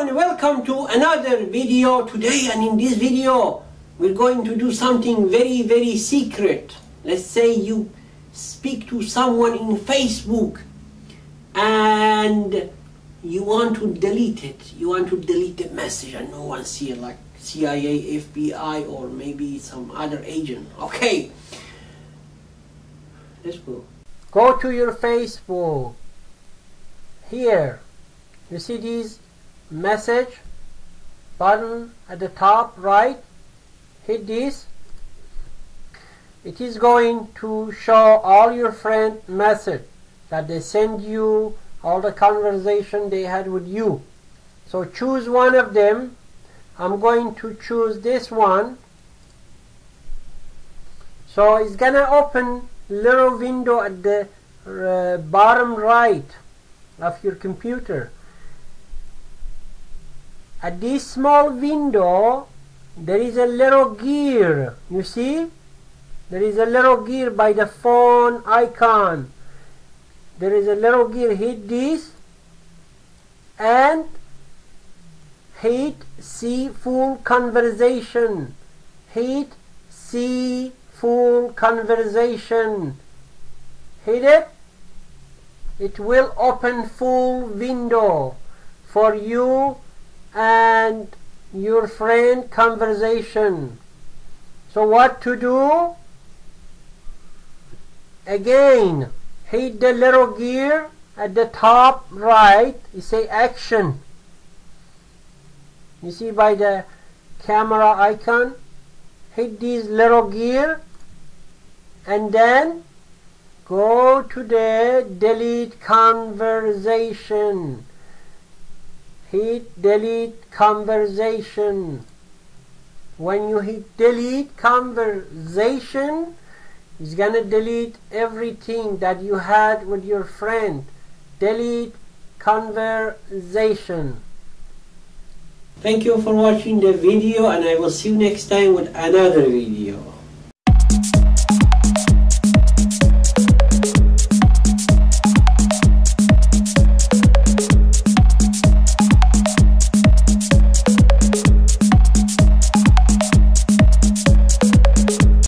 everyone, welcome to another video today, and in this video we're going to do something very secret. Let's say you speak to someone in Facebook and you want to delete it. You want to delete the message and no one see it, like CIA, FBI, or maybe some other agent. Okay, let's go. Go to your Facebook. Here you see this message button at the top right. Hit this. It is going to show all your friend message that they send you, all the conversation they had with you. So choose one of them. I'm going to choose this one. So it's gonna open little window at the bottom right of your computer. At this small window there is a little gear. You see? There is a little gear by the phone icon. There is a little gear. Hit this and hit see full conversation. Hit see full conversation. Hit it. It will open full window for you and your friend conversation. So what to do? Again, hit the little gear at the top right. You say action. You see by the camera icon. Hit this little gear and then go to the delete conversation. Hit delete conversation. When you hit delete conversation, it's gonna delete everything that you had with your friend. Delete conversation. Thank you for watching the video, and I will see you next time with another video.